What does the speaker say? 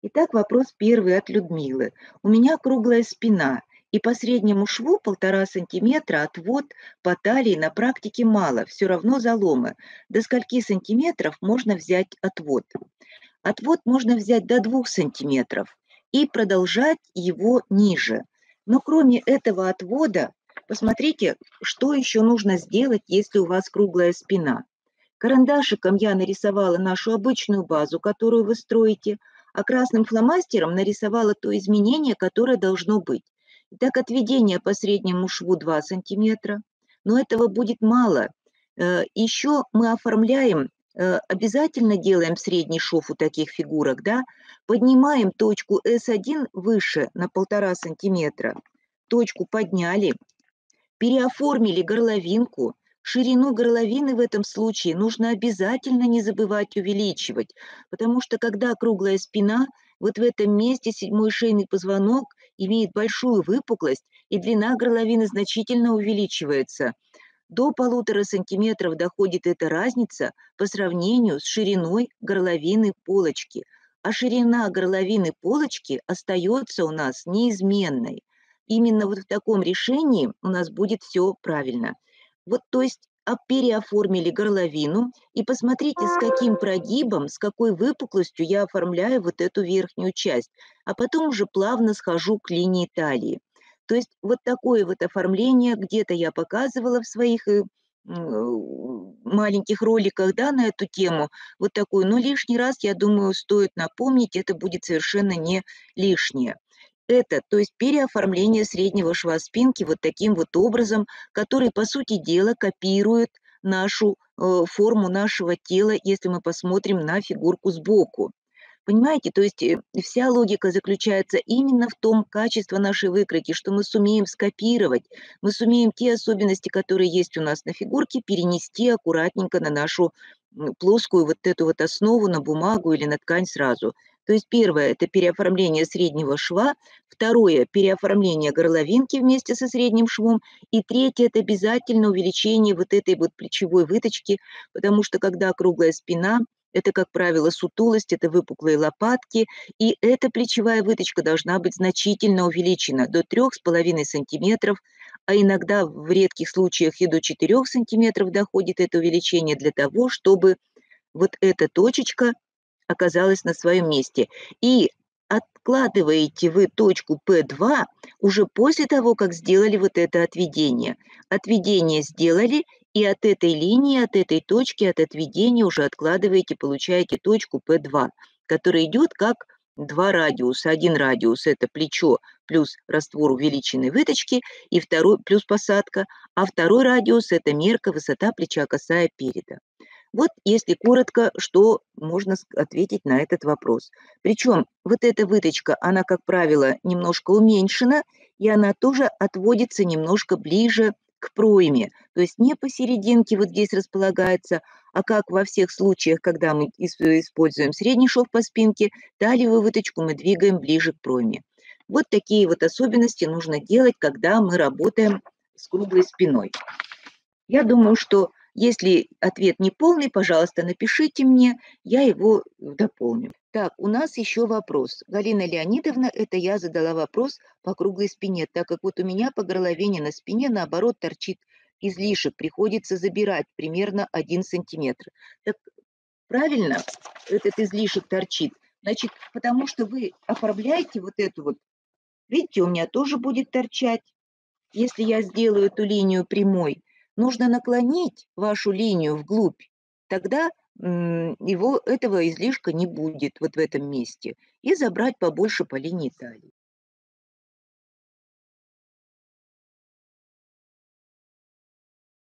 Итак, вопрос первый от Людмилы. У меня круглая спина, и по среднему шву 1,5 сантиметра отвод по талии на практике мало, все равно заломы. До скольки сантиметров можно взять отвод? Отвод можно взять до 2 сантиметров и продолжать его ниже. Но кроме этого отвода, посмотрите, что еще нужно сделать, если у вас круглая спина. Карандашиком я нарисовала нашу обычную базу, которую вы строите, а красным фломастером нарисовала то изменение, которое должно быть. Итак, отведение по среднему шву 2 сантиметра, но этого будет мало. Еще мы оформляем, обязательно делаем средний шов у таких фигурок, да, поднимаем точку S1 выше на 1,5 сантиметра, точку подняли, переоформили горловинку. Ширину горловины в этом случае нужно обязательно не забывать увеличивать, потому что когда круглая спина, вот в этом месте седьмой шейный позвонок имеет большую выпуклость, и длина горловины значительно увеличивается. До 1,5 сантиметров доходит эта разница по сравнению с шириной горловины полочки. А ширина горловины полочки остается у нас неизменной. Именно вот в таком решении у нас будет все правильно. Вот, то есть переоформили горловину, и посмотрите, с каким прогибом, с какой выпуклостью я оформляю вот эту верхнюю часть, а потом уже плавно схожу к линии талии. То есть вот такое вот оформление где-то я показывала в своих маленьких роликах, да, на эту тему, вот такую, но лишний раз, я думаю, стоит напомнить, это будет совершенно не лишнее. Это, то есть переоформление среднего шва спинки вот таким вот образом, который, по сути дела, копирует нашу форму нашего тела, если мы посмотрим на фигурку сбоку. Понимаете, то есть вся логика заключается именно в том качестве нашей выкройки, что мы сумеем скопировать, мы сумеем те особенности, которые есть у нас на фигурке, перенести аккуратненько на нашу плоскую вот эту вот основу, на бумагу или на ткань сразу. То есть первое – это переоформление среднего шва, второе – переоформление горловинки вместе со средним швом, и третье – это обязательно увеличение вот этой вот плечевой выточки, потому что когда круглая спина, это, как правило, сутулость, это выпуклые лопатки, и эта плечевая выточка должна быть значительно увеличена до 3,5 сантиметров, а иногда в редких случаях и до 4 сантиметров доходит это увеличение для того, чтобы вот эта точечка оказалась на своем месте. И откладываете вы точку P2 уже после того, как сделали вот это отведение. Отведение сделали, и от этой линии, от этой точки, от отведения уже откладываете, получаете точку P2, которая идет как два радиуса. Один радиус – это плечо плюс раствор увеличенной выточки, и второй плюс посадка, а второй радиус – это мерка, высота плеча, косая переда. Вот, если коротко, что можно ответить на этот вопрос. Причем вот эта выточка, она, как правило, немножко уменьшена, и она тоже отводится немножко ближе к пройме. То есть не посерединке вот здесь располагается, а как во всех случаях, когда мы используем средний шов по спинке, талиевую выточку мы двигаем ближе к пройме. Вот такие вот особенности нужно делать, когда мы работаем с круглой спиной. Я думаю, что если ответ не полный, пожалуйста, напишите мне, я его дополню. Так, у нас еще вопрос. Галина Леонидовна, это я задала вопрос по круглой спине, так как вот у меня по горловине на спине, наоборот, торчит излишек, приходится забирать примерно 1 сантиметр. Так правильно этот излишек торчит? Значит, потому что вы оформляете вот эту вот, видите, у меня тоже будет торчать. Если я сделаю эту линию прямой, нужно наклонить вашу линию вглубь, тогда этого излишка не будет вот в этом месте, и забрать побольше по линии талии.